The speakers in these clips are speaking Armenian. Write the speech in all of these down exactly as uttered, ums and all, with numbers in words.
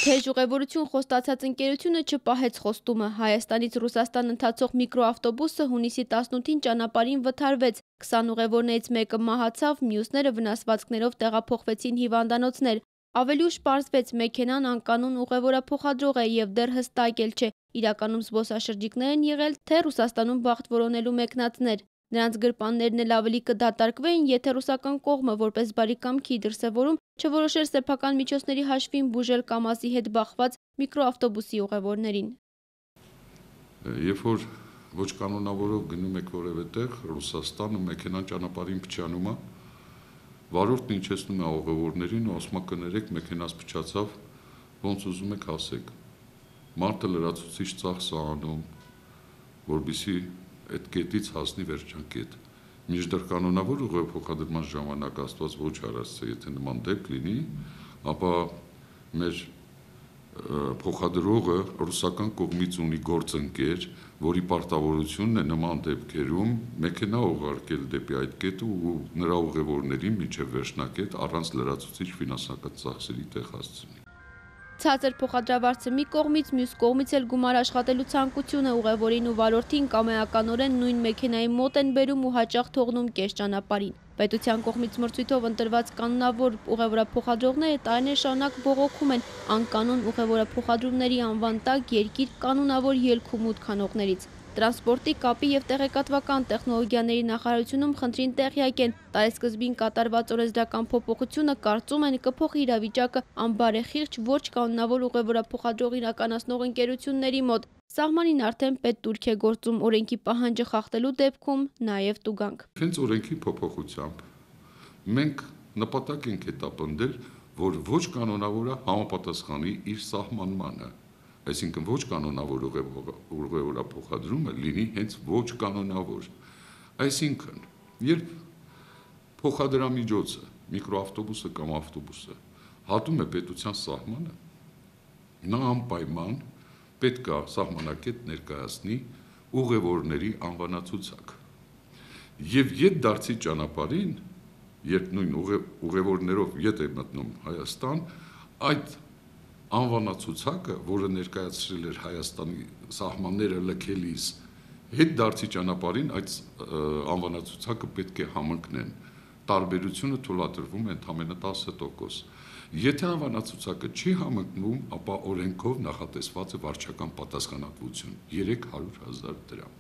Թեժ ուղևորություն խոստացած ընկերությունը չպահեց խոստումը։ Հայաստանից Ռուսաստան ընթացող միկրոավտոբուսը հունիսի տասնութին ճանապարհին վթարվեց։ քսան ուղևորներից մեկը մահացավ, մյուսները վնասվածքներով տեղափոխվեցին հիվանդանոցներ։ Ավելի ուշ պարզվեց մեքենան անկանոն ուղևորափոխադրող է եւ դեռ հստակ էլ չէ՝ իրականում զբոսաշրջիկներ են եղել, թե Ռուսաստանում բախտ որոնելու մեկնածներ։ Նրանց գրպաններն էլ ավելի կդատարկվեին, եթե ռուսական կողմը որպես բարի կամքի դրսևորում չորոշեր սեփական միջոցների հաշվին բուժել Կամազի հետ բախված միկրոավտոբուսի ուղևորներին։ Երբ որ ոչ կանոնավորով գնում եք որևէ տեղ, Ռուսաստանը մեքենան ճանապարհին փչանում է, վարորդն ինչեցնում է ուղևորներին ու ասում է կներեք, մեքենաս փչացավ, ոնց ուզում եք ասեք։ Մարդը լրացուցիչ ծախս է անում, որպեսզի այդ կետից հասնի վերջանկետ։ Մինչդեռ կանոնավոր ուղևորափոխադրման ժամանակ Աստված ոչ արածը, եթե նման դեպք լինի, ապա մեր փոխադրողը ռուսական կողմից ունի գործընկեր, որի պարտավորությունն է նման դեպքերում մեքենա ուղարկել դեպի այդ կետը ու նրա ուղևորներին մինչև վերջնակետ առանց լրացուցիչ ֆինանսական ծախսերի տեղ հասցնի։ Ցածր փոխադրավարձը մի կողմից, մյուս կողմից էլ գումար աշխատելու ցանկությունը ուղևորին ու վարորդին կամեականորեն նույն մեքենայի մոտ են բերում ու հաճախ թողնում կես ճանապարհին։ Պետության կողմից մրցույթով ընտրված կանոնավոր ուղևորափոխադրողները տարիներ շարունակ բողոքում են անկանոն ուղևորափոխադրումների անվան տակ երկիր կանոնավոր ելք ու մուտք անողներից։ Տրանսպորտի, կապի և տեղեկատվական տեխնոլոգիաների նախարարությունում խնդրին տեղյակ են։ Տարեսկզբին կատարված օրենսդրական փոփոխությունը կարծում են կփոխի իրավիճակը անբարեխիղճ ոչ կանոնավոր ուղևորափոխադրող իրականացնող ընկերությունների մոտ։ Սահմանին արդեն պետտուրք է գործում օրենքի պահանջը խախտելու դեպքում նաև տուգանք։ Հենց օրենքի փոփոխությամբ մենք նպատակ ենք հետապնդել, որ ոչ կանոնավորը համապատասխանի իր սահմանմանը։ Այսինքն ոչ կանոնավոր ուղևորափոխադրումը լինի հենց ոչ կանոնավոր։ Այսինքն, երբ փոխադրամիջոցը, միկրոավտոբուսը կամ ավտոբուսը հատում է պետության սահմանը, նա անպայման պետք է սահմանակետ ներկայացնի ուղևորների անվանացուցակ։ Եվ ետդարձի ճանապարհին, երբ նույն ուղևորներով ետ է մտնում Հայաստան, այդ անվանացուցակը, որը ներկայացրել էր Հայաստանի սահմանները լքելիս, հետդարձի ճանապարհին այդ անվանացուցակը պետք է համընկնեն։ Տարբերությունը թույլատրվում է ընդամենը տասը տոկոս։ Եթե անվանացուցակը չի համընկնում, ապա օրենքով նախատեսված է վարչական պատասխանատվություն երեք հարյուր հազար դրամ։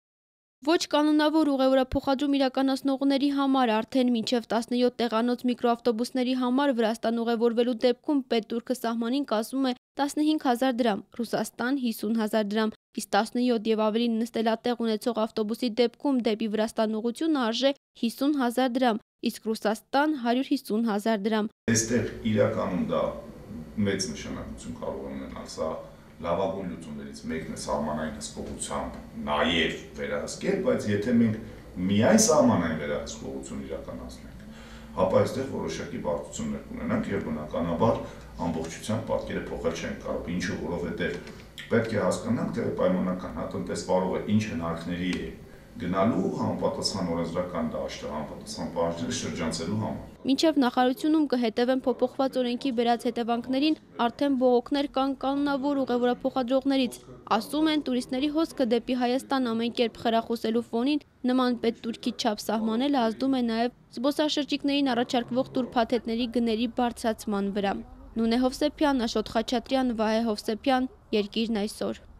Ոչ կանոնավոր ուղևորափոխադրում իրականացնողների համար արդեն մինչև տասնյոթ տեղանոց միկրոավտոբուսների համար Վրաստան ուղևորվելու դեպքում պետտուրքը սահմանին կազմում է տասնհինգ հազար դրամ, Ռուսաստան հիսուն հազար դրամ, իսկ տասնյոթ եւ ավելի նստելատեղ ունեցող ավտոբուսի դեպքում դեպի Վրաստան ուղղությունը արժե հիսուն հազար դրամ, իսկ Ռուսաստան հարյուր հիսուն հազար դրամ։ Այստեղ իրականում դա մեծ նշանակություն կարող է ունենալ, սա լավագույն լուծումներից մեկն է սահմանային հսկողությամբ նաև վերահսկել, բայց եթե մենք միայն սահմանային վերահսկողություն իրականացնենք, ապա այստեղ որոշակի բարդություններ կունենանք եւ բնականաբար ամբողջությամբ պատկերը փոխել չենք կարող, ինչու, որովհետեւ պետք է հասկանանք, թե պայմանական հատնտեսվարողը ինչ հնարքների է գնալու համապատասխան օրենսդրական դաշտը, համապատասխան պահանջները շրջանցելու համար։ Մինչև նախարարությունում կհետևեն փոփոխված օրենքի բերած հետևանքներին, արդեն բողոքներ կան կանոնավոր ուղևորափոխադրողներից։ Ասում են, տուրիստների հոսքը դեպի Հայաստան ամեն կերպ խրախուսելու ֆոնին նման պետտուրքի չափ սահմանելը ազդում է նաև զբոսաշրջիկներին առաջարկվող տուրփաթեթների գների բարձրացման վրա։ Նունե Հովսեփյան, Աշոտ Խաչատրյան, Վահե Հովսեփյան, Երկիրն այսօր։